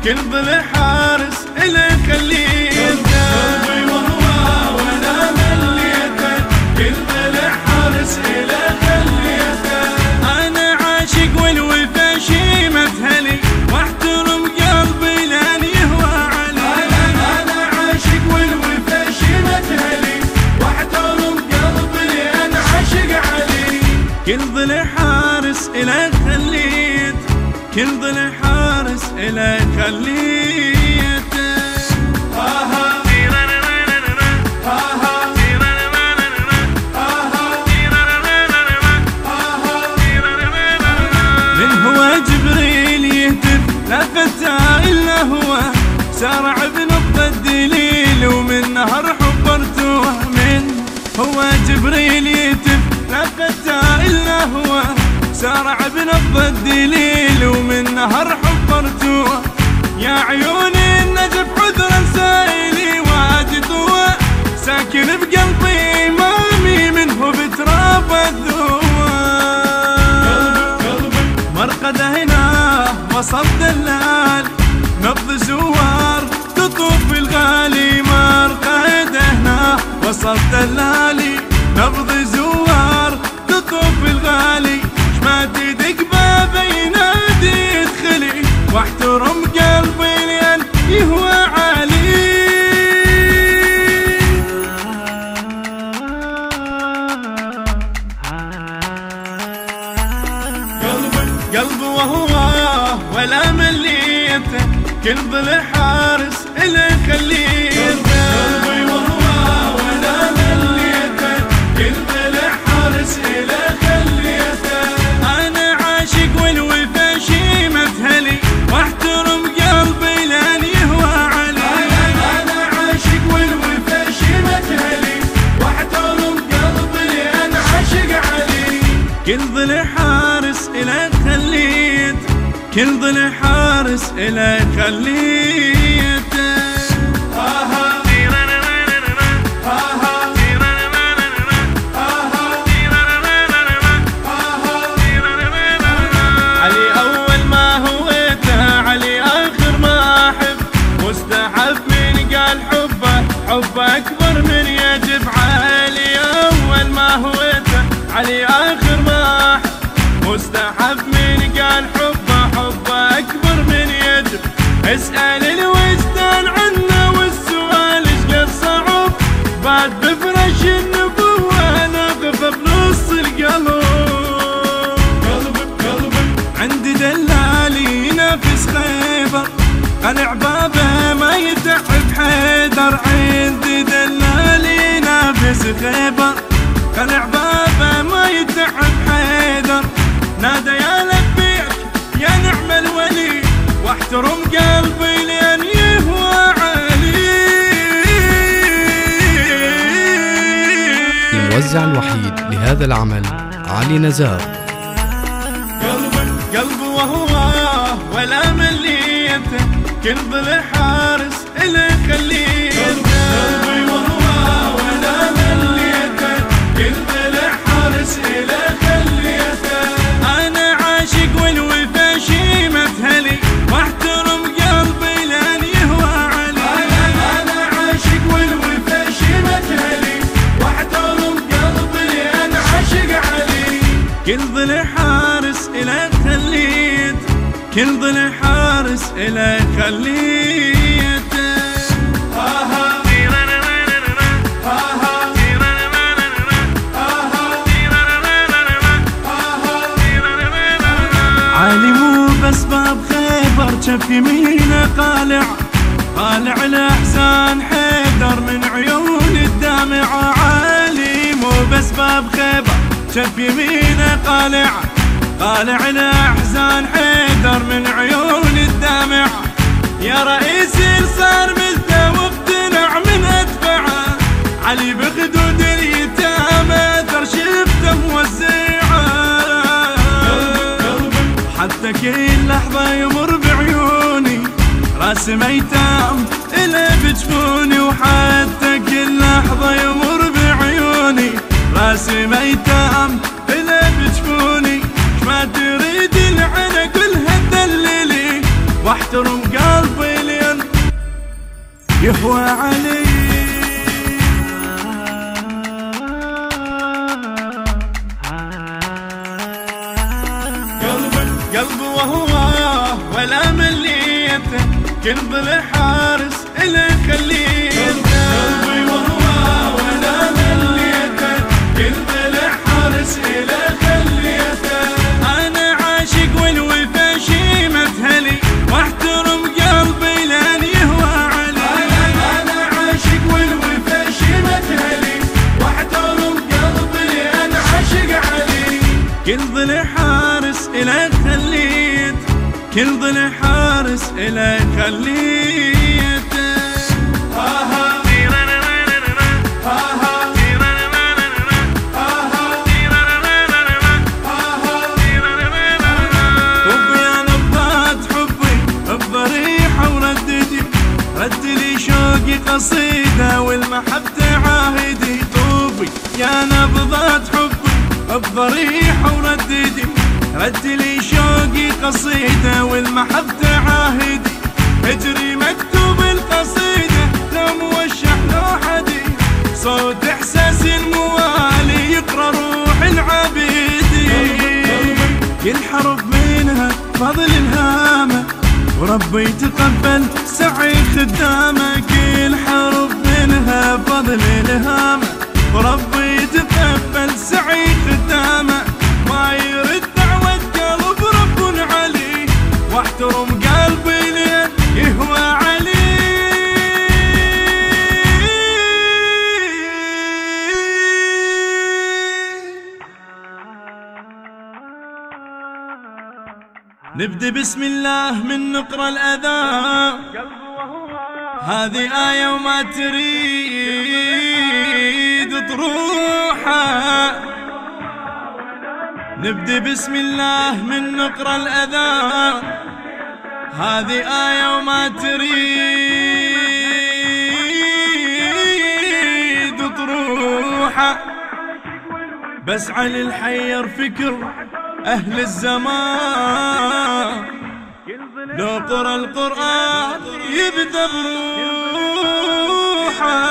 كل ضلع حارس إلى خليته، قلبي وهو ولا مليته، كل ضلع حارس إلى خليته. أنا عاشق والوفا شي مثلي، واحترم قلبي لأن يهوى علي. أنا عاشق والوفا شي مثلي، واحترم قلبي لأن عاشق علي. كل ضلع حارس إلى خليته، كل ضلع حارس إلى خليته. من هو جبريل يهتف لا فتى إلا هو، سارع بنبض الدليل ومن نهر حبرته. من هو جبريل يهتف لا فتى إلا هو، سارع بنبض الدليل ومن نهر حبرته. يا عيوني النجف عذرا سائلي وادي طوى، ساكن بقلبي مامي منه بتراب الذوى. مرقده هنا وسط دلال، نبض زوار تطوف بالغالي. مرقده هنا وسط دلالي، نبض زوار تطوف بالغالي. ما تدق بابي ينادي ادخلي، واحترم قلبي لأن يهوى علي. قلبي وهو ولا مليته، كل ضلع حارس إلى خليته. قلبي وهو ولا مليته، كل ضلع حارس إلى خليته. أنا عاشق والوفا شي مثلي، واحترم قلبي لأن يهوى علي. أنا عاشق والوفا شي مثلي، واحترم قلبي لأن عاشق علي. كل ضلع حارس إلى خليته، كل ضلع حارس إلى خليته. علي أول ما هويته، علي آخر ما أحب، مستحب من قال حبه، حبه أكبر من يجب. علي أول ما هويته، علي آخر ما أحب، مستحب من قال حبه، حبه أكبر من يجب. اسأل الوجدان عنه والسؤال ايش قد صعب، بعد بفرش النبوة ناقفه بنص القلب. عندي دلالي ينافس خيبر، قلع بابه ما يتعب حيدر. عندي دلالي ينافس خيبر، قلع بابه ما يتعب حيدر. نادى يا لبيك يا نعم الولي، واحترم قلبي لأن يهوى علي. الموزع الوحيد لهذا العمل علي نزار. قلبي وهو ولا مليته، كل ضلع حارس إلى خليته. قلبي وهو ولا مليته، كل ضلع حارس إلى خليته. أنا عاشق والوفا شي مثلي، واحترم قلبي لأن يهوى علي. أنا عاشق والوفا شي مثلي، واحترم قلبي لأن عاشق علي. كل ضلع حارس إلى خليته، كل ضلع حارس إلى خليته. علي مو بس باب خيبر، شف يمينه قالع، قالع الأحزان حيدر من عيون الدامعة. علي مو بس باب خيبر، شف يمينه قالع، قالع الأحزان حيدر من عيون الدامعة. يا رئيسي صار مزده واقتنع من أدفعه، علي بخدود اليتامى در شفته موزعه. حتى كل لحظة يمر بعيوني، راسم ايتام إلى بجفوني. وحتى كل لحظة يمر بعيوني، راسم ايتام إلى بجفوني. ما تريد العنى كلها تدللي، واحترم قلبي يهوى علي. قلبي وهواه ولا مليته، قلب الحارس إلي خليته. قلبي وهواه ولا مليته، قلب الحارس إلي خليته. أنا عاشق والوفا شي مذهلي، واحترم قلبي لان يهوى علي. أنا عاشق والوفا شي مذهلي، واحترم قلبي لان عاشق علي. قلب الحارس إلي خليت، كل ضلع حارس إلي خليته. حبي يا نبضات حبي بضريحة ورددي، رد لي شوقي قصيدة والمحبة عاهدي. طوبي يا نبضات حبي بضريحة ورددي، رد لي شوقي قصيدة والمحبة عاهدي. اجري مكتوب القصيدة لو موشح لو حدي، صوت احساس الموالي يقرا روح العبيدي. ينحرف منها فضل الهامة، وربي يتقبل سعي خدامة. كل حرف منها فضل الهامة، وربي يتقبل سعي خدامة. ما يرد واحترم قلبي لين يهوى علي. نبدأ بسم الله من نقرأ الأذان، هذه آية وما تريد تروحها. نبدأ بسم الله من نقرأ الأذان، هذه آية وما تريد تروحها. بسعى للحير فكر أهل الزمان، لو قرأ القرآن يبدأ بروحه.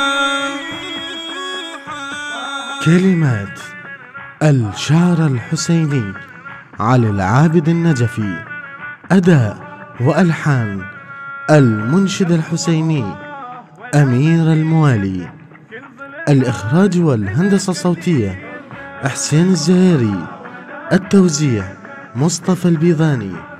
كلمات الشعر الحسيني علي العابد النجفي، أداء وألحان المنشد الحسيني أمير الموالي، الإخراج والهندسة الصوتية حسين الزهيري، التوزيع مصطفى البيضاني.